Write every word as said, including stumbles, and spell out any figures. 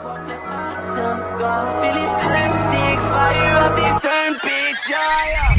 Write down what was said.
Feel it, I'm sick, fire up the turn, bitch, yeah, yeah.